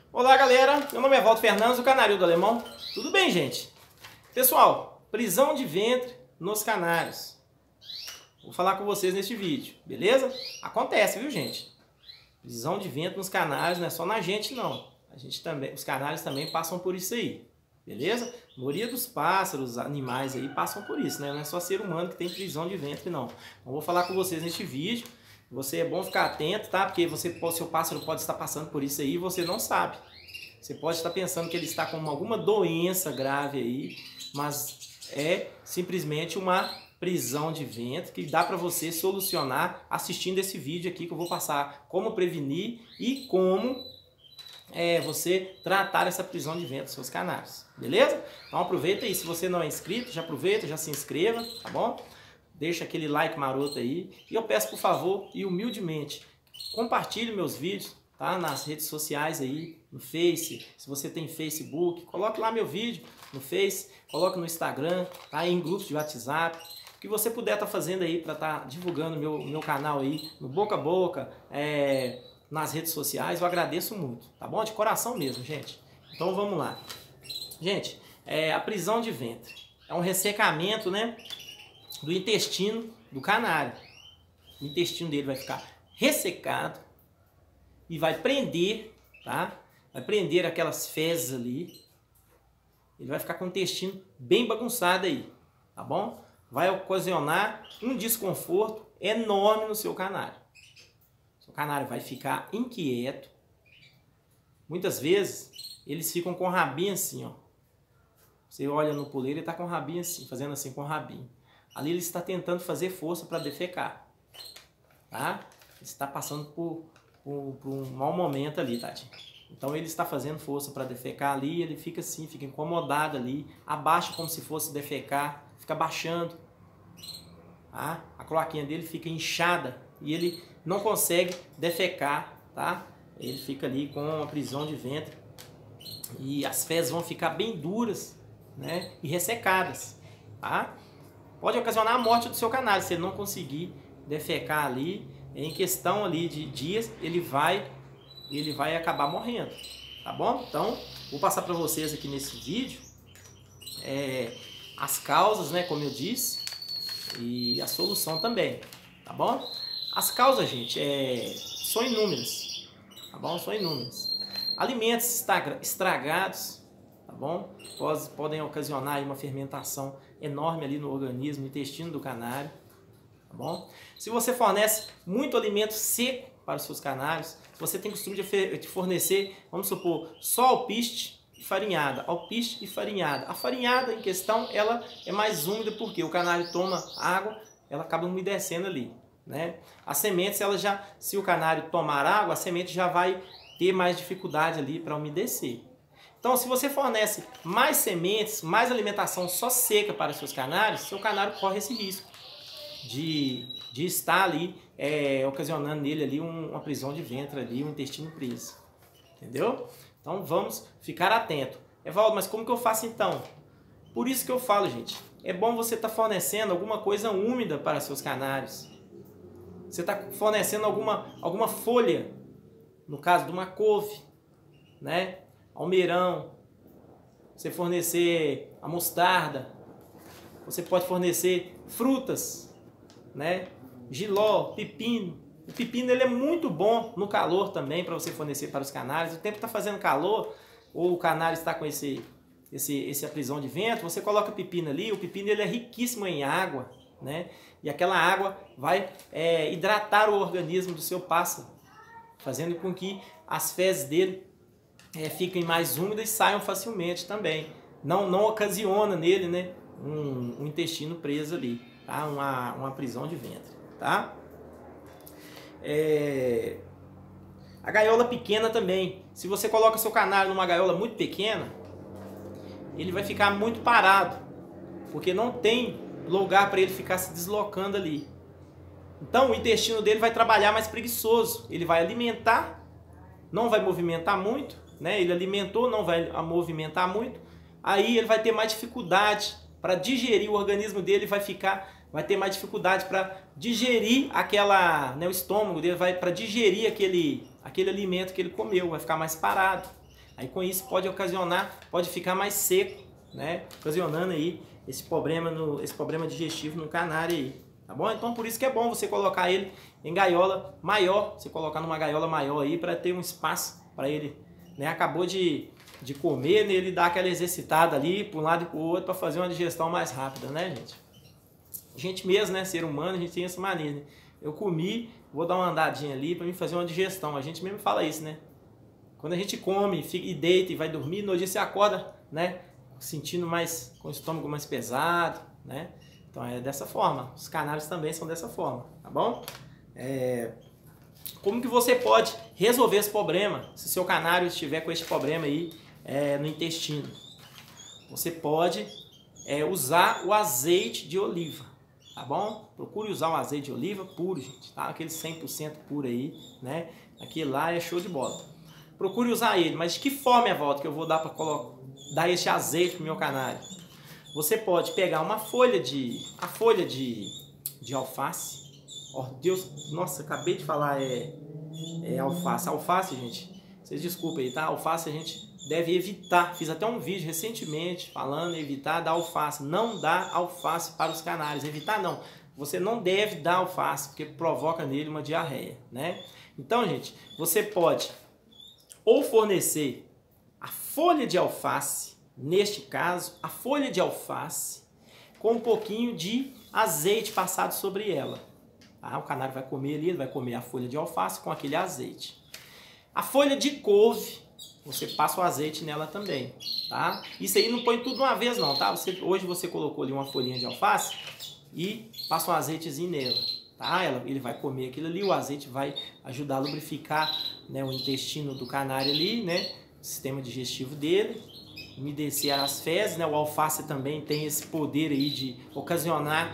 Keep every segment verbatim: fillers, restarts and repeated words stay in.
Olá galera, meu nome é Walter Fernandes, do Canário do Alemão. Tudo bem, gente? Pessoal, prisão de ventre nos canários. Vou falar com vocês neste vídeo, beleza? Acontece, viu, gente? Prisão de ventre nos canários não é só na gente, não. A gente também, os canários também passam por isso aí, beleza? A maioria dos pássaros, animais aí passam por isso, né? Não é só ser humano que tem prisão de ventre, não. Então, vou falar com vocês neste vídeo. Você é bom ficar atento, tá? Porque você, seu pássaro pode estar passando por isso aí e você não sabe. Você pode estar pensando que ele está com alguma doença grave aí, mas é simplesmente uma prisão de ventre que dá para você solucionar assistindo esse vídeo aqui que eu vou passar como prevenir e como é, você tratar essa prisão de ventre dos seus canários, beleza? Então aproveita aí, se você não é inscrito, já aproveita, já se inscreva, tá bom? Deixa aquele like maroto aí. E eu peço, por favor, e humildemente, compartilhe meus vídeos, tá? Nas redes sociais aí, no Face. Se você tem Facebook, coloque lá meu vídeo no Face, coloque no Instagram, tá? Em grupos de WhatsApp. O que você puder estar tá fazendo aí para estar tá divulgando meu, meu canal aí, no boca a boca, é, nas redes sociais, eu agradeço muito, tá bom? De coração mesmo, gente. Então vamos lá. Gente, é, a prisão de ventre é um ressecamento, né? Do intestino do canário. O intestino dele vai ficar ressecado e vai prender, tá? Vai prender aquelas fezes ali. Ele vai ficar com o intestino bem bagunçado aí, tá bom? Vai ocasionar um desconforto enorme no seu canário. O seu canário vai ficar inquieto. Muitas vezes eles ficam com o rabinho assim, ó. Você olha no puleiro, ele tá com o rabinho assim, fazendo assim com o rabinho. Ali ele está tentando fazer força para defecar, tá? Ele está passando por, por, por um mau momento ali, tadinho. Então ele está fazendo força para defecar ali, ele fica assim, fica incomodado ali, abaixa como se fosse defecar, fica baixando, tá? A cloaquinha dele fica inchada e ele não consegue defecar, tá? Ele fica ali com uma prisão de ventre e as fezes vão ficar bem duras, né? E ressecadas, tá? Pode ocasionar a morte do seu canário, se ele não conseguir defecar ali, em questão ali de dias, ele vai, ele vai acabar morrendo, tá bom? Então, vou passar para vocês aqui nesse vídeo é, as causas, né, como eu disse, e a solução também, tá bom? As causas, gente, é, são inúmeras, tá bom? São inúmeras. Alimentos estragados, tá bom? Podem ocasionar uma fermentação enorme ali no organismo, no intestino do canário, tá bom? Se você fornece muito alimento seco para os seus canários, se você tem costume de fornecer, vamos supor, só alpiste e farinhada, alpiste e farinhada. A farinhada em questão, ela é mais úmida porque o canário toma água, ela acaba umedecendo ali, né? As sementes, ela já, se o canário tomar água, a semente já vai ter mais dificuldade ali para umedecer. Então, se você fornece mais sementes, mais alimentação só seca para os seus canários, seu canário corre esse risco de, de estar ali, é, ocasionando nele ali um, uma prisão de ventre, ali, um intestino preso. Entendeu? Então, vamos ficar atento. Evaldo, mas como que eu faço então? Por isso que eu falo, gente, é bom você estar tá fornecendo alguma coisa úmida para seus canários. Você está fornecendo alguma, alguma folha, no caso de uma couve, né? Almeirão, você fornecer a mostarda, você pode fornecer frutas, né? Jiló, pepino. O pepino ele é muito bom no calor também para você fornecer para os canários. O tempo está fazendo calor, ou o canário está com esse, esse, essa prisão de vento, você coloca pepino ali, o pepino ele é riquíssimo em água, né? E aquela água vai é, hidratar o organismo do seu pássaro, fazendo com que as fezes dele É, fiquem mais úmidas e saiam facilmente também. Não, não ocasiona nele, né, um, um intestino preso ali, tá? Uma, uma prisão de ventre, tá? É... A gaiola pequena também. Se você coloca seu canário numa gaiola muito pequena, ele vai ficar muito parado, porque não tem lugar para ele ficar se deslocando ali. Então o intestino dele vai trabalhar mais preguiçoso. Ele vai alimentar, não vai movimentar muito, né? Ele alimentou, não vai movimentar muito, aí ele vai ter mais dificuldade para digerir, o organismo dele vai ficar, vai ter mais dificuldade para digerir aquela, né, o estômago dele vai para digerir aquele, aquele alimento que ele comeu, vai ficar mais parado. Aí com isso pode ocasionar, pode ficar mais seco, né? Ocasionando aí esse problema, no, esse problema digestivo no canário aí, tá bom? Então por isso que é bom você colocar ele em gaiola maior, você colocar numa gaiola maior aí para ter um espaço para ele, né? Acabou de, de comer, né? Ele dá aquela exercitada ali para um lado e para o outro para fazer uma digestão mais rápida, né, gente? A gente mesmo, né, ser humano, a gente tem essa mania, né? Eu comi, vou dar uma andadinha ali para mim fazer uma digestão. A gente mesmo fala isso, né? Quando a gente come fica, e deita e vai dormir, no dia você acorda, né? Sentindo mais, com o estômago mais pesado, né? Então é dessa forma. Os canários também são dessa forma, tá bom? É... Como que você pode resolver esse problema, se seu canário estiver com esse problema aí é, no intestino? Você pode é, usar o azeite de oliva, tá bom? Procure usar um azeite de oliva puro, gente, tá? Aquele cem por cento puro aí, né? Aquele lá é show de bola. Procure usar ele, mas de que forma, volta que eu vou dar para colocar, dar esse azeite pro meu canário? Você pode pegar uma folha de, a folha de, de alface. Ó, oh, Deus, nossa, acabei de falar é, é alface. Alface, gente, vocês desculpem aí, tá? Alface a gente deve evitar. Fiz até um vídeo recentemente falando em evitar dar alface. Não dá alface para os canários. Evitar não. Você não deve dar alface, porque provoca nele uma diarreia, né? Então, gente, você pode ou fornecer a folha de alface, neste caso, a folha de alface, com um pouquinho de azeite passado sobre ela. Tá? O canário vai comer ali, ele vai comer a folha de alface com aquele azeite. A folha de couve, você passa o azeite nela também, tá? Isso aí não põe tudo de uma vez não, tá? Você, hoje você colocou ali uma folhinha de alface e passa um azeitezinho nela, tá? Ela, ele vai comer aquilo ali, o azeite vai ajudar a lubrificar, né, o intestino do canário ali, né? O sistema digestivo dele, umedecer as fezes, né? O alface também tem esse poder aí de ocasionar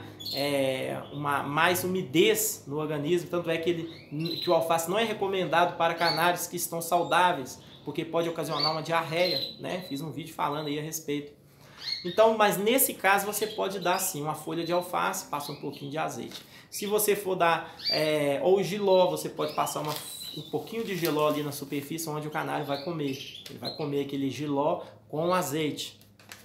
é, uma mais umidez no organismo, tanto é que, ele, que o alface não é recomendado para canários que estão saudáveis, porque pode ocasionar uma diarreia, né? Fiz um vídeo falando aí a respeito. Então, mas nesse caso você pode dar sim uma folha de alface, passa um pouquinho de azeite. Se você for dar é, ou jiló, você pode passar uma, um pouquinho de jiló ali na superfície onde o canário vai comer. Ele vai comer aquele jiló com azeite.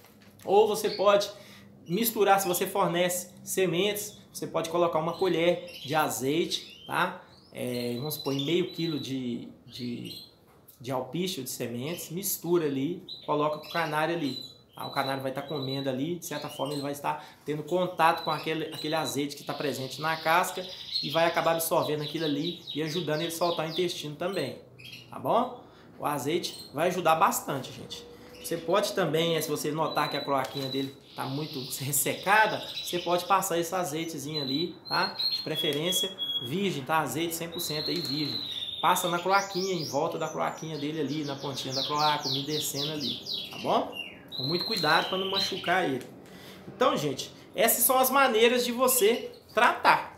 Ou você pode misturar, se você fornece sementes, você pode colocar uma colher de azeite, tá? É, vamos supor, em meio quilo de, de, de alpiste ou de sementes, mistura ali, coloca para o canário ali. Tá? O canário vai estar comendo ali, de certa forma ele vai estar tendo contato com aquele, aquele azeite que está presente na casca e vai acabar absorvendo aquilo ali e ajudando ele a soltar o intestino também, tá bom? O azeite vai ajudar bastante, gente. Você pode também, se você notar que a cloaquinha dele está muito ressecada, você pode passar esse azeitezinho ali, tá? De preferência virgem, tá? Azeite cem por cento aí virgem. Passa na cloaquinha, em volta da cloaquinha dele ali, na pontinha da cloaca, umedecendo ali, tá bom? Com muito cuidado para não machucar ele. Então, gente, essas são as maneiras de você tratar,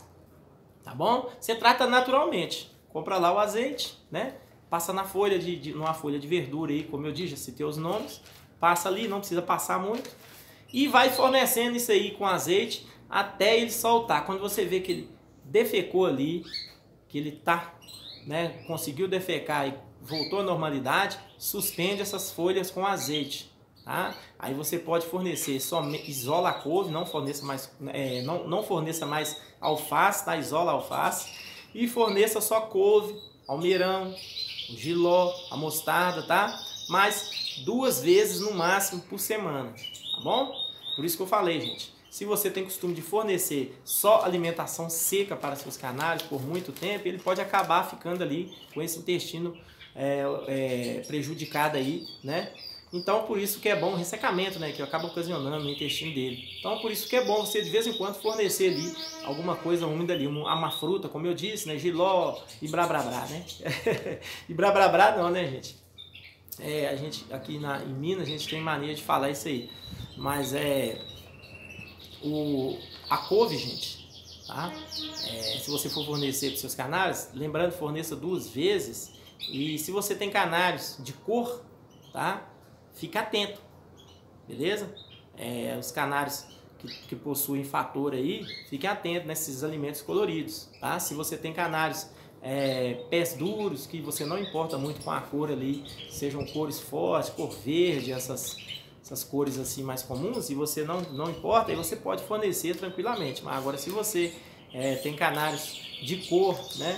tá bom? Você trata naturalmente. Compra lá o azeite, né? Passa na folha de, de, numa folha de verdura aí, como eu disse, já citei os nomes. Passa ali, não precisa passar muito. E vai fornecendo isso aí com azeite até ele soltar. Quando você vê que ele defecou ali, que ele tá, né, conseguiu defecar e voltou à normalidade, suspende essas folhas com azeite. Tá? Aí você pode fornecer somente, isola a couve, não forneça mais, é, não, não forneça mais alface, tá? Isola a alface e forneça só couve, almeirão, o jiló, a mostarda, tá? Mas duas vezes no máximo por semana, tá bom? Por isso que eu falei, gente, se você tem costume de fornecer só alimentação seca para seus canários por muito tempo, ele pode acabar ficando ali com esse intestino é, é, prejudicado aí, né? Então, por isso que é bom o ressecamento, né? Que acaba ocasionando no intestino dele. Então, por isso que é bom você, de vez em quando, fornecer ali alguma coisa úmida ali. Uma, uma fruta, como eu disse, né? Jiló e brabrabrá, né? E brabrabrá não, né, gente? É, a gente, aqui na, em Minas, a gente tem mania de falar isso aí. Mas é... O, a couve, gente, tá? É, se você for fornecer para os seus canários, lembrando, forneça duas vezes. E se você tem canários de cor, tá? Fica atento, beleza? É, os canários que, que possuem fator aí, fiquem atentos nesses alimentos coloridos, tá? Se você tem canários é, pés duros, que você não importa muito com a cor ali, sejam cores fortes, cor verde, essas, essas cores assim mais comuns, e você não, não importa, aí você pode fornecer tranquilamente. Mas agora se você é, tem canários de cor, né?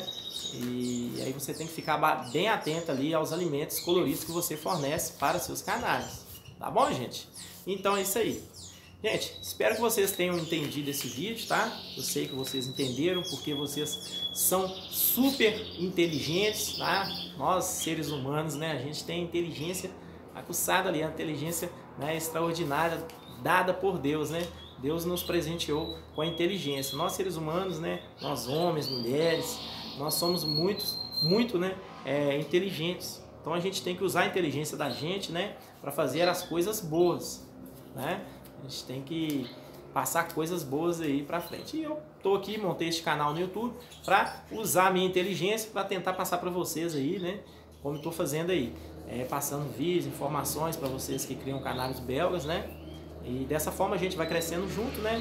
E aí você tem que ficar bem atento ali aos alimentos coloridos que você fornece para seus canários. Tá bom, gente? Então é isso aí. Gente, espero que vocês tenham entendido esse vídeo, tá? Eu sei que vocês entenderam, porque vocês são super inteligentes, tá? Nós, seres humanos, né? A gente tem inteligência aguçada ali, a inteligência, né, extraordinária dada por Deus, né? Deus nos presenteou com a inteligência. Nós, seres humanos, né? Nós, homens, mulheres, nós somos muitos, muito, né? É, inteligentes. Então a gente tem que usar a inteligência da gente, né? Para fazer as coisas boas, né? A gente tem que passar coisas boas aí pra frente. E eu tô aqui, montei este canal no YouTube para usar a minha inteligência para tentar passar para vocês aí, né? Como eu tô fazendo aí, é, passando vídeos, informações para vocês que criam canais belgas, né? E dessa forma a gente vai crescendo junto, né?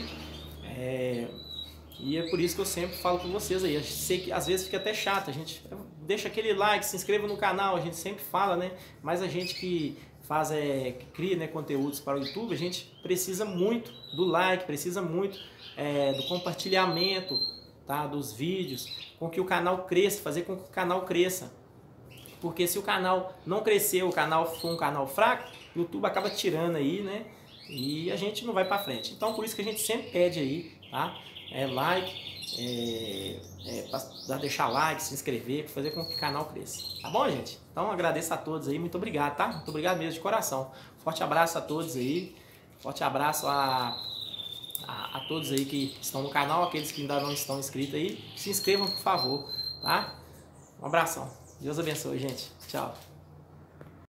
É, e é por isso que eu sempre falo com vocês aí. Eu sei que às vezes fica até chato, a gente deixa aquele like, se inscreva no canal, a gente sempre fala, né? Mas a gente que faz, é, que cria, né, conteúdos para o YouTube, a gente precisa muito do like, precisa muito é, do compartilhamento, tá, dos vídeos, com que o canal cresça, fazer com que o canal cresça. Porque se o canal não crescer, o canal for um canal fraco, o YouTube acaba tirando aí, né? E a gente não vai para frente. Então por isso que a gente sempre pede aí, tá? É, like, é, é, para deixar like, se inscrever, para fazer com que o canal cresça. Tá bom, gente? Então agradeço a todos aí, muito obrigado, tá? Muito obrigado mesmo de coração. Forte abraço a todos aí, forte abraço a, a, a todos aí que estão no canal, aqueles que ainda não estão inscritos aí, se inscrevam por favor, tá? Um abração. Deus abençoe, gente. Tchau.